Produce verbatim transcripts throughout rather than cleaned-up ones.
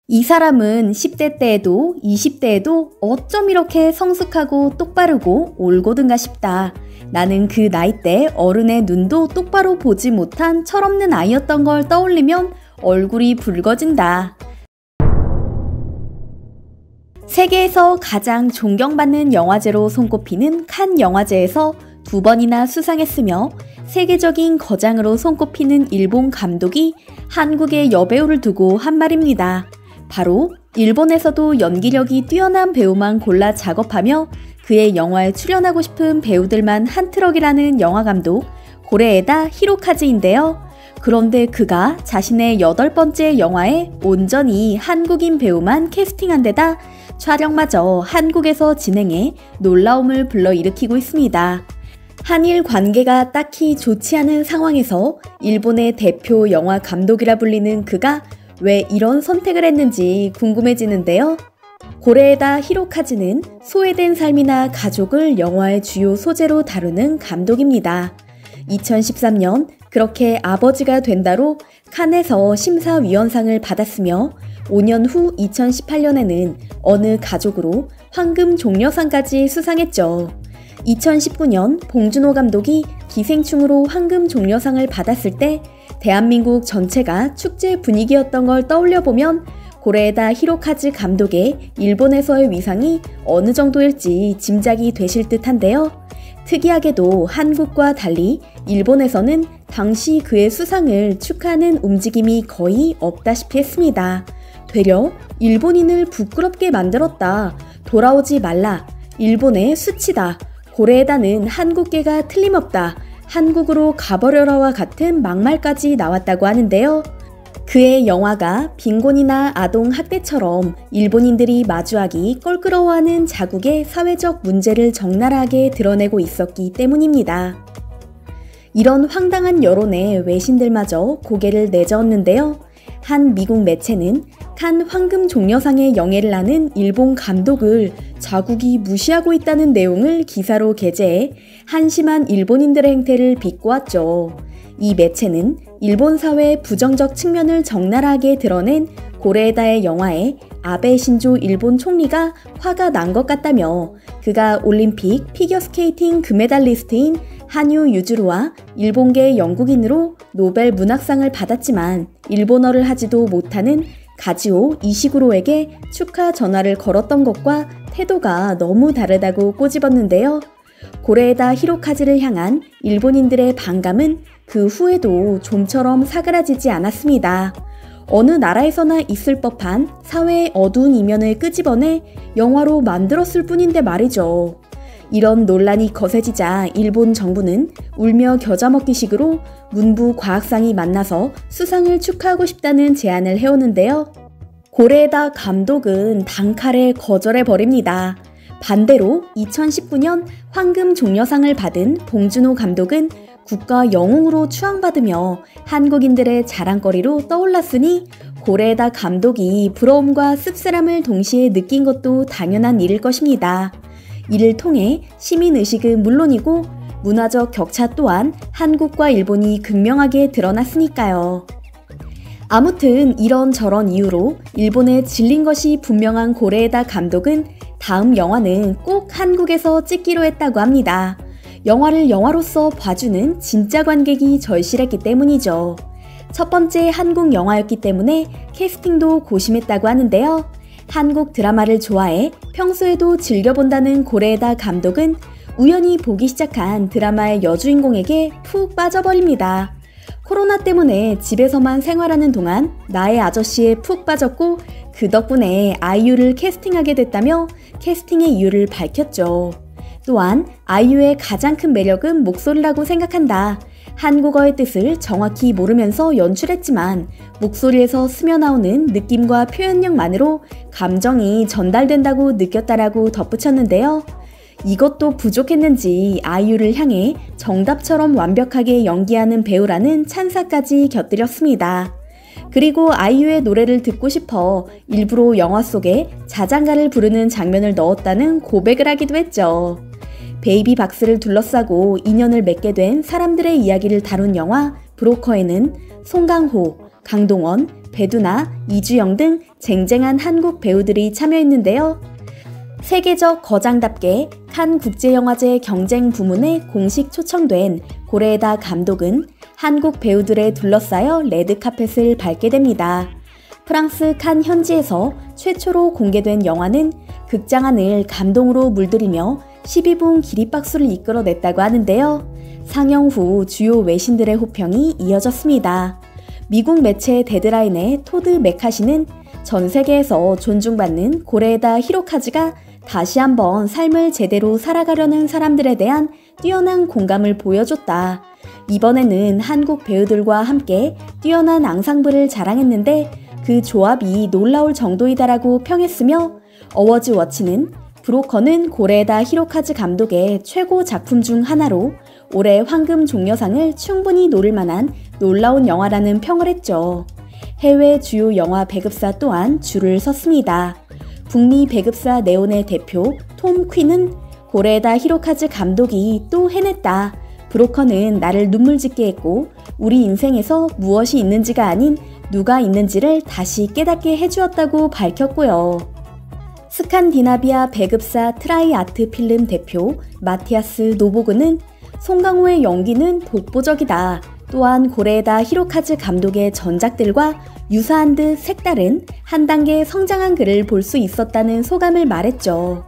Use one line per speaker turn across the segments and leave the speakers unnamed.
이 사람은 십 대 때에도 이십 대에도 어쩜 이렇게 성숙하고 똑바르고 올고든가 싶다. 나는 그 나이 때 어른의 눈도 똑바로 보지 못한 철없는 아이였던 걸 떠올리면 얼굴이 붉어진다. 세계에서 가장 존경받는 영화제로 손꼽히는 칸 영화제에서 두 번이나 수상했으며 세계적인 거장으로 손꼽히는 일본 감독이 한국의 여배우를 두고 한 말입니다. 바로 일본에서도 연기력이 뛰어난 배우만 골라 작업하며 그의 영화에 출연하고 싶은 배우들만 한 트럭이라는 영화감독 고레에다 히로카즈인데요. 그런데 그가 자신의 여덟 번째 영화에 온전히 한국인 배우만 캐스팅한 데다 촬영마저 한국에서 진행해 놀라움을 불러일으키고 있습니다. 한일 관계가 딱히 좋지 않은 상황에서 일본의 대표 영화 감독이라 불리는 그가 왜 이런 선택을 했는지 궁금해지는데요. 고레에다 히로카즈는 소외된 삶이나 가족을 영화의 주요 소재로 다루는 감독입니다. 이천십삼 년 그렇게 아버지가 된다로 칸에서 심사위원상을 받았으며 오 년 후 이천십팔 년에는 어느 가족으로 황금 종려상까지 수상했죠. 이천십구 년 봉준호 감독이 기생충으로 황금 종려상을 받았을 때 대한민국 전체가 축제 분위기였던 걸 떠올려보면 고레에다 히로카즈 감독의 일본에서의 위상이 어느 정도일지 짐작이 되실 듯한데요. 특이하게도 한국과 달리 일본에서는 당시 그의 수상을 축하하는 움직임이 거의 없다시피 했습니다. 되려 일본인을 부끄럽게 만들었다. 돌아오지 말라. 일본의 수치다. 고레에다는 한국계가 틀림없다. 한국으로 가버려라와 같은 막말까지 나왔다고 하는데요. 그의 영화가 빈곤이나 아동 학대처럼 일본인들이 마주하기 껄끄러워하는 자국의 사회적 문제를 적나라하게 드러내고 있었기 때문입니다. 이런 황당한 여론에 외신들마저 고개를 내저었는데요. 한 미국 매체는 칸 황금 종려상의 영예를 아는 일본 감독을 자국이 무시하고 있다는 내용을 기사로 게재해 한심한 일본인들의 행태를 비꼬았죠. 이 매체는 일본 사회의 부정적 측면을 적나라하게 드러낸 고레에다의 영화에 아베 신조 일본 총리가 화가 난 것 같다며 그가 올림픽 피겨스케이팅 금메달리스트인 한유 유즈루와 일본계 영국인으로 노벨 문학상을 받았지만 일본어를 하지도 못하는 가지오 이시구로에게 축하 전화를 걸었던 것과 태도가 너무 다르다고 꼬집었는데요. 고레에다 히로카즈를 향한 일본인들의 반감은 그 후에도 좀처럼 사그라지지 않았습니다. 어느 나라에서나 있을 법한 사회의 어두운 이면을 끄집어내 영화로 만들었을 뿐인데 말이죠. 이런 논란이 거세지자 일본 정부는 울며 겨자 먹기식으로 문부 과학상이 만나서 수상을 축하하고 싶다는 제안을 해오는데요. 고레에다 감독은 단칼에 거절해버립니다. 반대로 이천십구 년 황금 종려상을 받은 봉준호 감독은 국가 영웅으로 추앙받으며 한국인들의 자랑거리로 떠올랐으니 고레에다 감독이 부러움과 씁쓸함을 동시에 느낀 것도 당연한 일일 것입니다. 이를 통해 시민의식은 물론이고 문화적 격차 또한 한국과 일본이 극명하게 드러났으니까요. 아무튼 이런저런 이유로 일본에 질린 것이 분명한 고레에다 감독은 다음 영화는 꼭 한국에서 찍기로 했다고 합니다. 영화를 영화로서 봐주는 진짜 관객이 절실했기 때문이죠. 첫 번째 한국 영화였기 때문에 캐스팅도 고심했다고 하는데요. 한국 드라마를 좋아해 평소에도 즐겨본다는 고레에다 감독은 우연히 보기 시작한 드라마의 여주인공에게 푹 빠져버립니다. 코로나 때문에 집에서만 생활하는 동안 나의 아저씨에 푹 빠졌고 그 덕분에 아이유를 캐스팅하게 됐다며 캐스팅의 이유를 밝혔죠. 또한 아이유의 가장 큰 매력은 목소리라고 생각한다. 한국어의 뜻을 정확히 모르면서 연출했지만 목소리에서 스며나오는 느낌과 표현력만으로 감정이 전달된다고 느꼈다라고 덧붙였는데요. 이것도 부족했는지 아이유를 향해 정답처럼 완벽하게 연기하는 배우라는 찬사까지 곁들였습니다. 그리고 아이유의 노래를 듣고 싶어 일부러 영화 속에 자장가를 부르는 장면을 넣었다는 고백을 하기도 했죠. 베이비 박스를 둘러싸고 인연을 맺게 된 사람들의 이야기를 다룬 영화 브로커에는 송강호, 강동원, 배두나, 이주영 등 쟁쟁한 한국 배우들이 참여했는데요. 세계적 거장답게 칸 국제영화제 경쟁 부문에 공식 초청된 고레에다 감독은 한국 배우들에 둘러싸여 레드카펫을 밟게 됩니다. 프랑스 칸 현지에서 최초로 공개된 영화는 극장 안을 감동으로 물들이며 십이 분 기립박수를 이끌어냈다고 하는데요. 상영 후 주요 외신들의 호평이 이어졌습니다. 미국 매체 데드라인의 토드 메카시는 전 세계에서 존중받는 고레에다 히로카즈가 다시 한번 삶을 제대로 살아가려는 사람들에 대한 뛰어난 공감을 보여줬다. 이번에는 한국 배우들과 함께 뛰어난 앙상블을 자랑했는데 그 조합이 놀라울 정도이다라고 평했으며 어워즈워치는 브로커는 고레에다 히로카즈 감독의 최고 작품 중 하나로 올해 황금 종려상을 충분히 노릴 만한 놀라운 영화라는 평을 했죠. 해외 주요 영화 배급사 또한 줄을 섰습니다. 북미 배급사 네온의 대표 톰 퀸은 고레에다 히로카즈 감독이 또 해냈다. 브로커는 나를 눈물짓게 했고 우리 인생에서 무엇이 있는지가 아닌 누가 있는지를 다시 깨닫게 해주었다고 밝혔고요. 스칸디나비아 배급사 트라이 아트 필름 대표 마티아스 노보그는 송강호의 연기는 독보적이다. 또한 고레에다 히로카즈 감독의 전작들과 유사한 듯 색다른 한 단계 성장한 그를 볼 수 있었다는 소감을 말했죠.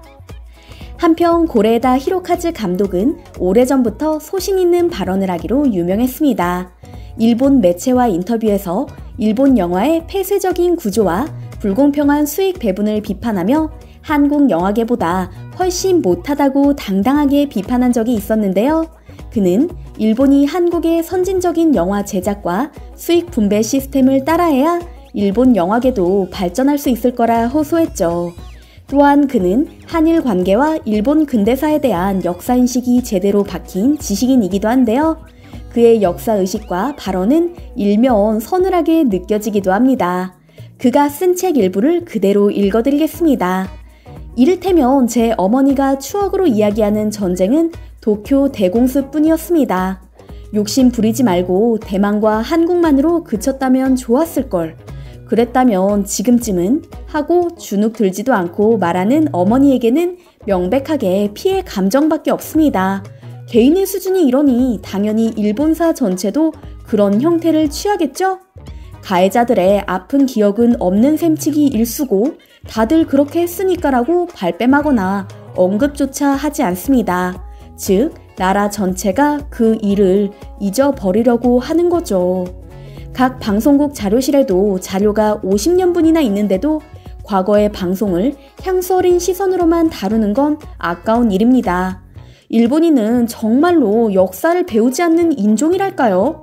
한편 고레에다 히로카즈 감독은 오래전부터 소신 있는 발언을 하기로 유명했습니다. 일본 매체와 인터뷰에서 일본 영화의 폐쇄적인 구조와 불공평한 수익 배분을 비판하며 한국 영화계보다 훨씬 못하다고 당당하게 비판한 적이 있었는데요. 그는 일본이 한국의 선진적인 영화 제작과 수익 분배 시스템을 따라해야 일본 영화계도 발전할 수 있을 거라 호소했죠. 또한 그는 한일 관계와 일본 근대사에 대한 역사인식이 제대로 박힌 지식인이기도 한데요. 그의 역사의식과 발언은 일면 서늘하게 느껴지기도 합니다. 그가 쓴 책 일부를 그대로 읽어드리겠습니다. 이를테면 제 어머니가 추억으로 이야기하는 전쟁은 도쿄 대공습뿐이었습니다. 욕심 부리지 말고 대만과 한국만으로 그쳤다면 좋았을걸. 그랬다면 지금쯤은 하고 주눅 들지도 않고 말하는 어머니에게는 명백하게 피해 감정밖에 없습니다. 개인의 수준이 이러니 당연히 일본사 전체도 그런 형태를 취하겠죠? 가해자들의 아픈 기억은 없는 셈치기 일쑤고 다들 그렇게 했으니까라고 발뺌하거나 언급조차 하지 않습니다. 즉, 나라 전체가 그 일을 잊어버리려고 하는 거죠. 각 방송국 자료실에도 자료가 오십 년분이나 있는데도 과거의 방송을 향수 어린 시선으로만 다루는 건 아까운 일입니다. 일본인은 정말로 역사를 배우지 않는 인종이랄까요?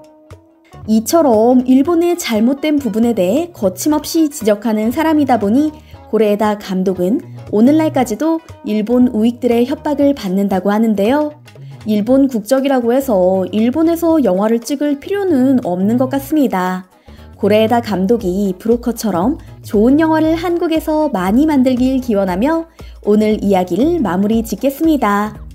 이처럼 일본의 잘못된 부분에 대해 거침없이 지적하는 사람이다 보니 고레에다 감독은 오늘날까지도 일본 우익들의 협박을 받는다고 하는데요. 일본 국적이라고 해서 일본에서 영화를 찍을 필요는 없는 것 같습니다. 고레에다 감독이 브로커처럼 좋은 영화를 한국에서 많이 만들길 기원하며 오늘 이야기를 마무리 짓겠습니다.